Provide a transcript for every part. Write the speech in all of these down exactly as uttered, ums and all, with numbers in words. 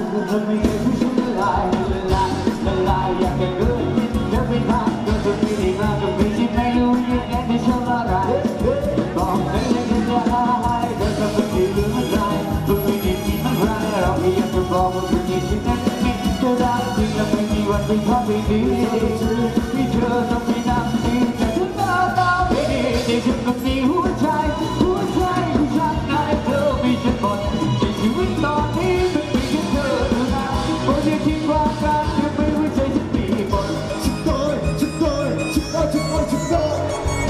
ก็ทำให้ผู้ชายละลายละลายละลายอยากจะเกินอยากเป็นบ้าก็จะไม่ได้มาก็ไม่ใช่ไม่รู้ยังไงจะชอบอะไรบอกได้เลยก็จะหายแต่ก็ไม่ได้เรื่องอะไรก็ไม่ได้มีอะไรเราไม่อยากจะบอกว่าเป็นอย่างนั้นนี่จะได้จริงแล้วไม่มีวันเป็นความไม่ดีที่เธอต้องไม่นั่งดีแต่ถึงหน้าตาไม่ดีแต่ฉันก็มีหัวใจหัวใจของฉันในเธอมีฉันหมดในชีวิตตอนนี้มันมีแค่เธอเท่านั้นโอ้ยที่ความรักเธอไม่รู้ใจฉันมีหมดฉันโดยฉันโดยฉันโดยฉันโดยฉันโดย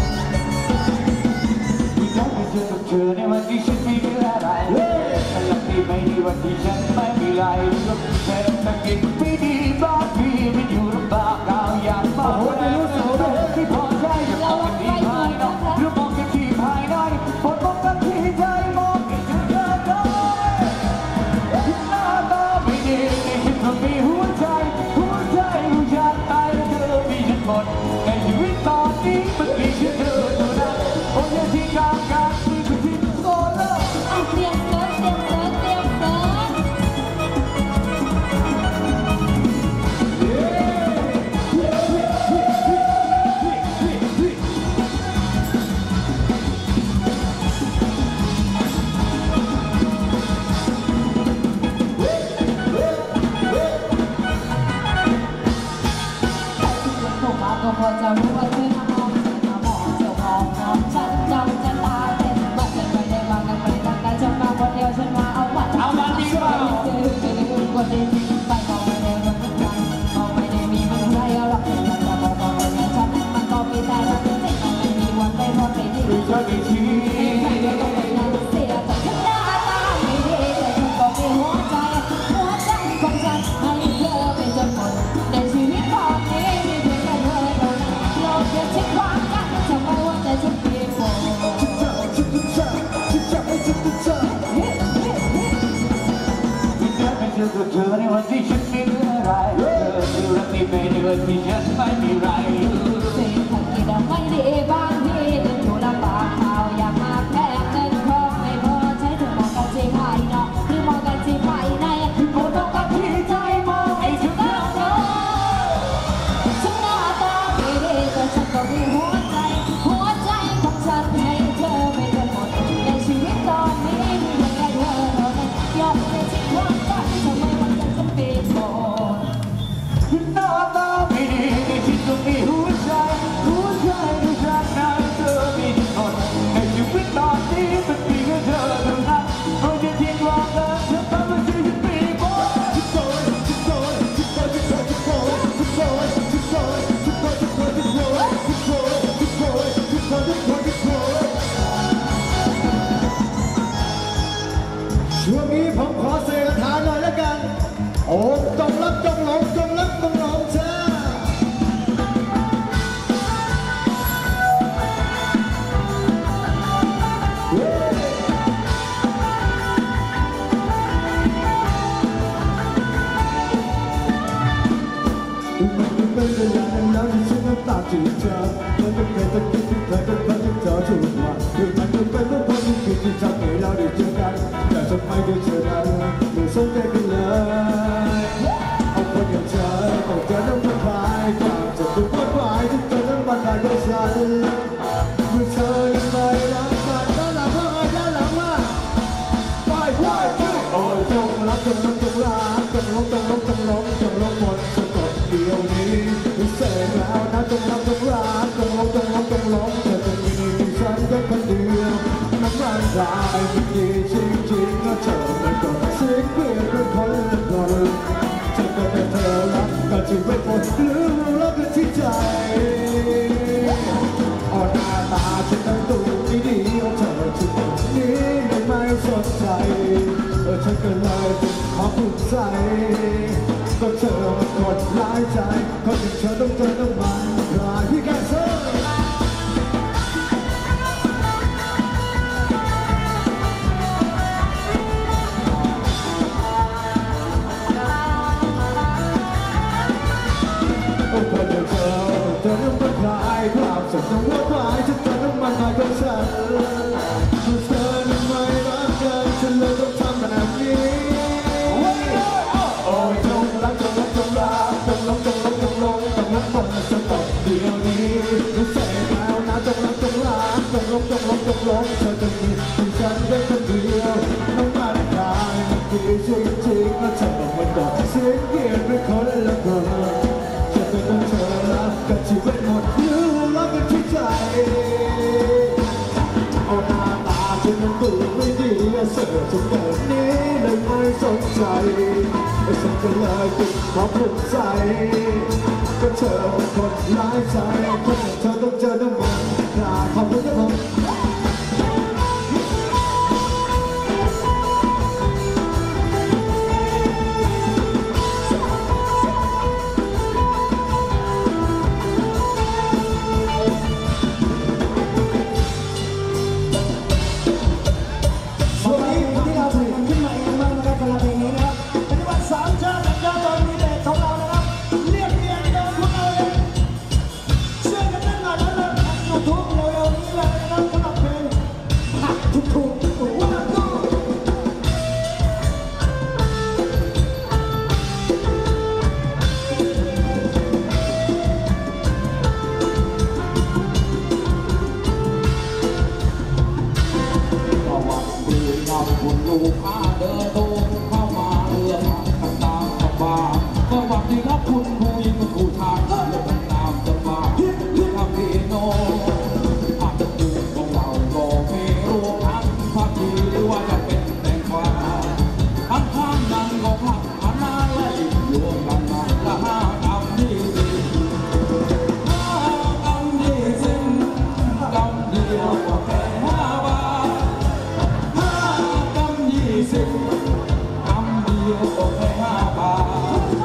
ที่ฉันไม่เจอกับเธอในวันที่ฉันไม่มีอะไรแต่หลังที่ไม่ดีวันที่ฉันไม่มีอะไรแต่สังเกตไม่ดีบางทีมันอยู่ลำบากเราอยากมาวันนี้รู้สึกว่าไม่พอใจจะมองกันที่ภายนอกหรือมองกันที่ภายในพอมองกันที่ใจมองกันที่เธอได้หน้าตาไม่ดีในฉันก็มีหัวใจหัวใจผู้ชายตายเธอมีฉันหมดในชีวิตตอนนี้มันมีแค่เธอเท่านั้นโอ้ยที่กลางการคือคือที่โซ่เลิกเตรียมเซิร์ฟเตรียมเซิร์ฟเตรียมเซิร์ฟก็พอจะรู้ว่าเธอมองเธอมองเธอมองมองฉันจ้องฉันตาเต้นบัดกันไปได้วางกันไปตั้งแต่ฉันมาคนเดียวฉันมาเอาวันเอาวันดีกว่าเจอเจอคนคนดีไปมองไม่ได้มันเป็นใจมองไม่ได้มีมันไรหรอกแต่เรามองมองไม่ฉันมันก็มีแต่รักจริงมันไม่มีวันไม่พอไม่ดีรู้จักไม่ทีไม่ได้ต้องไปนั่งเสียแต่ฉันหน้าตาไม่ดีแต่ฉันก็มีหัวใจหัวใจของฉันให้เธอเป็นจนหมดในชีวิตของนี้มีเพียงแค่เธอเท่านั้นโลกเดียวที่ความกันทำไมว่าใจฉันเปลี่ยนหมดฉันจะฉันจะฉันจะให้ฉันจะฉันเธอกับเธอในวันที่ฉันไม่เหลืออะไรเธอคือรักที่ไม่ได้วันที่ฉันไม่มีไรสิ่งที่คิดไม่ดีบางทีจะอยู่ลำบากข่าวอยากมาแพ้เงินทองไม่พอใช้เธอมองกันที่ภายนอกหรือมองกันที่ภายในมองกันที่ใจมองไอ้ฉันรักเธอฉันหน้าตาไม่ดีแต่ฉันก็มีหัวใจหัวใจของฉันให้เธอไม่จนหมดในชีวิตตอนนี้มีเพียงแค่เธอเท่านั้นยอมในที่ความรักทำไมวันใจฉันเปลี่ยนหมดหน้าตาไม่ดีในฉันก็มีหัวใจหัวใจของฉันให้เธอมีทั้งหมดในชีวิตตอนนี้มันมีแค่เธอเท่านั้นเพราะจะทิ้งความรักเธอทำให้ชีวิตเปลี่ยนหมดฉันโดนฉันโดนฉันโดนฉันโดนฉันโดนฉันโดนฉันโดนฉันโดนฉันโดนฉันโดนฉันโดนฉันโดนฉันโดนฉันโดนฉันโดนช่วงนี้ผมขอเสกคาถาหน่อยแล้วกันโอ้จงรักจงหลงจงรักจงหลงเธอมันเป็นเวลาแล้วที่ฉันน้ำตาจืดจางมันเป็นแค่ตะกี้ที่เธอเป็นคนที่เธอถูกมาคือมันเป็นเป็นเรื่องคนที่คิดที่ทำให้เราได้เจอกันแต่ทำไมได้เจอกันไม่สนใจกันเลยเอาคนอย่างเธอเอาเธอต้องมาพายความจะถูกวุ่นวายที่เธอต้องมาได้กับฉันเมื่อเธอไม่รักกันแล้วหลังว่าแล้วหลังว่าไปไปโอ้ยจงรักจงรักจงรักจงลงจงลงจงลงจงลงหมดสะกดเดียวนี้เสร็จแล้วนะจงรักจงรักจงลงจงลงจงลงเธอจะมีฉันก็คนเดียวน้ำมันรายไม่ดีจริงจริงก็เธอไม่กดเสียงเปลี่ยนเป็นคนละคนฉันก็แต่เธอรักก็ชีวิตหมดหรือรักกันที่ใจอ่อนหน้าตาฉันนั้นดูดีดีเอาเธอชุดนี้ไม่ไม่สนใจเออฉันก็เลยขอปลุกใจก็เธอมันกดร้ายใจคนที่เธอต้องเจอต้องมันรายที่แกเธอโอ้คนอย่างเธอเธอต้องมาคลายความสุขต้องวุ่นวายฉันเธอต้องมาหายกับฉันเธอไม่รักกันฉันเลยต้องทำแบบนี้จริงๆแล้วเธอมันก็เสียเกียรติเป็นคนละคนจะเป็นต้องเธอรักกันชีวิตหมดหรือรักกันที่ใจเอาหน้าตาฉันมันดูไม่ดีเสือทุกแบบนี้เลยไม่สนใจฉันก็เลยติดความภูมิใจก็เธอเป็นคนร้ายใจคนอย่างเธอต้องเจอน้ำมันกลาขอบคุณครับผมคุณลูกค้าเดินตรงเข้ามาเอื้อมทำตามสบายสวัสดีครับคุณผู้หญิงผู้ชายเดินตามสบายเรื่องทำพี่โน่อาจจะดูของเราก็ไม่รู้ทั้งพักดีหรือว่าจะเป็นแตงกวาทั้งข้างนั้นก็พักอันนั้นเลยรวมกันมาละห้ากำนี่ห้ากำนี่สิ้นกำเดียวก็แค่ห้าบาทสิบคำเดียวก็แค่ห้าบาท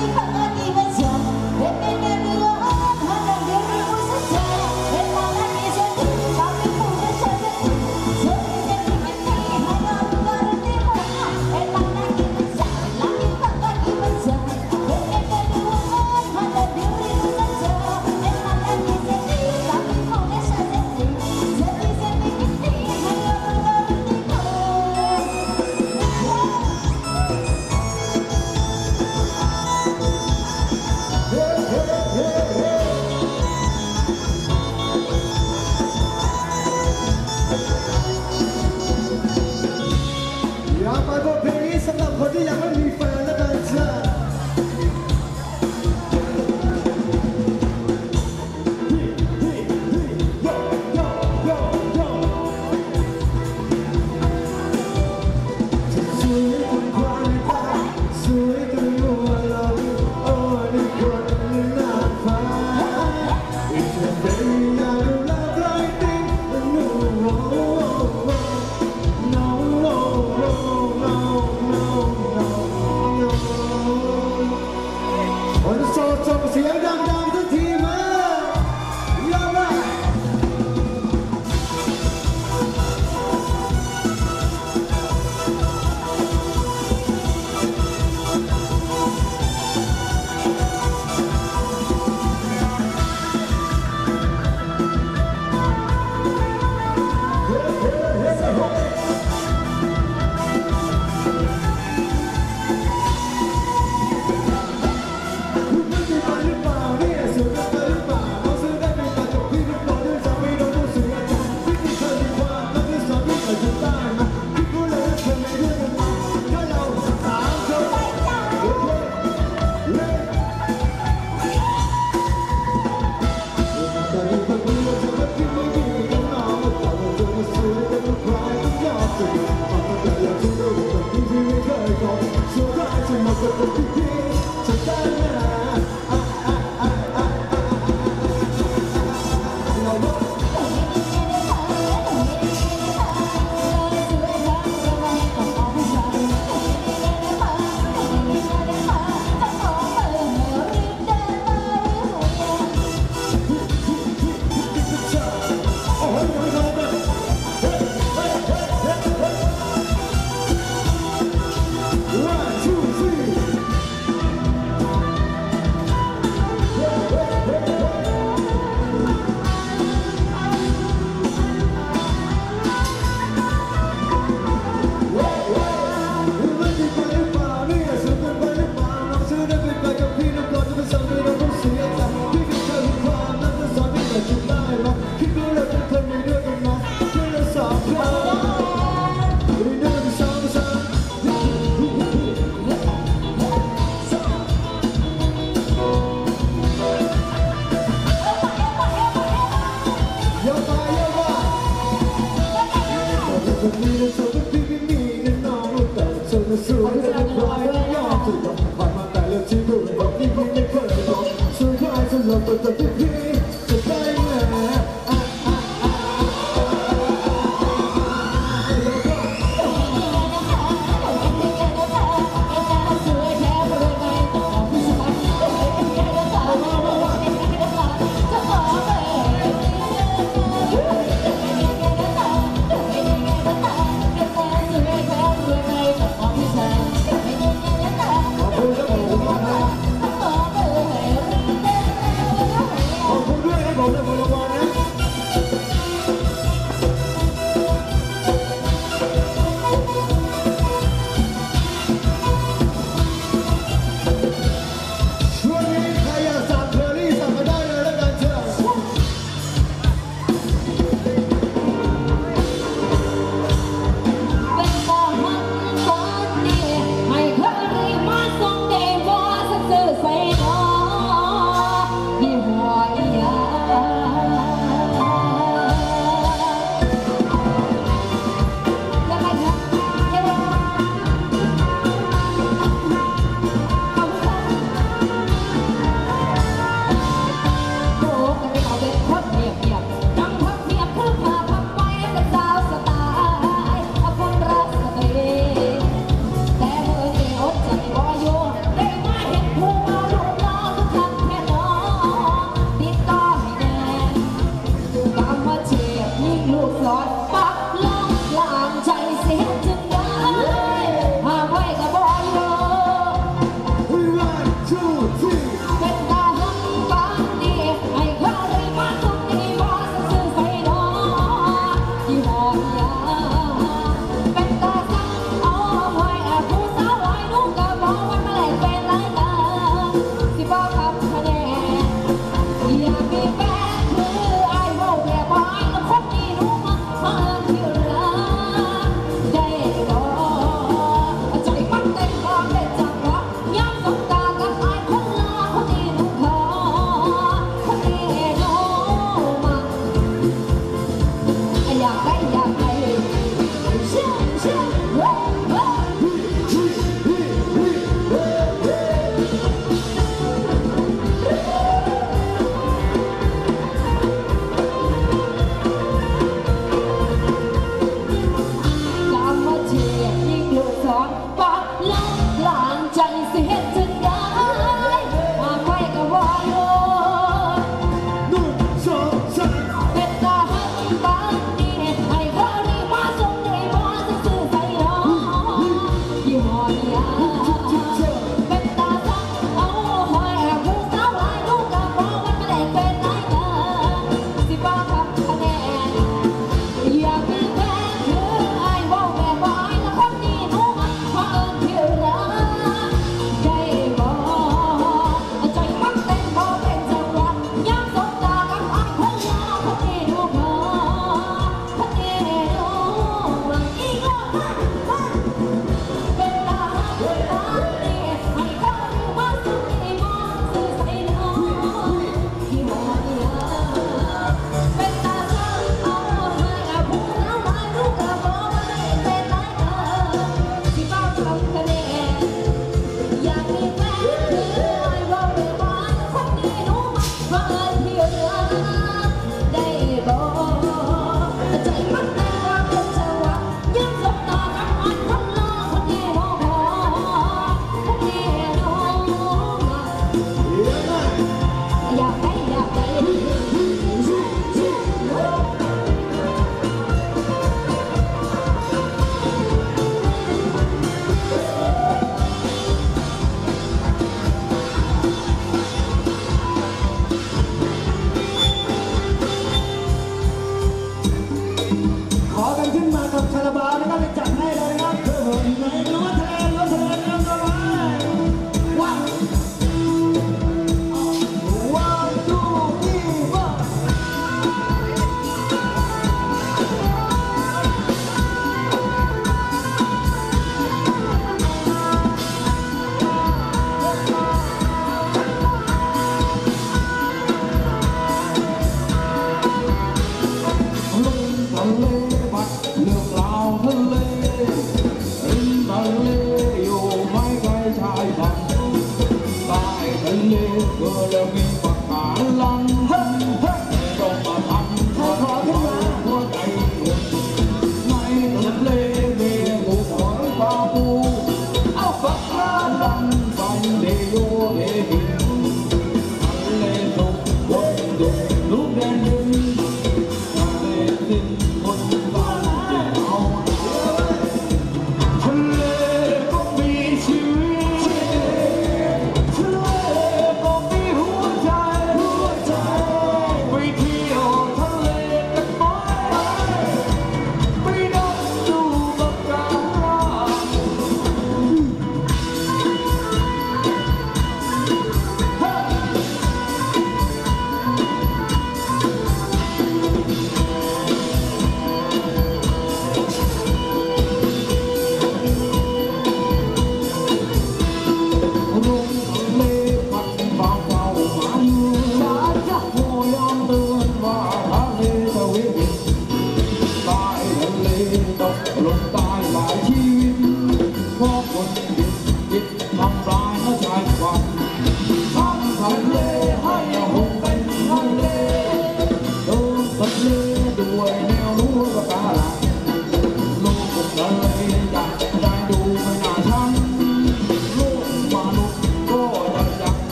ส่งเสียงดัง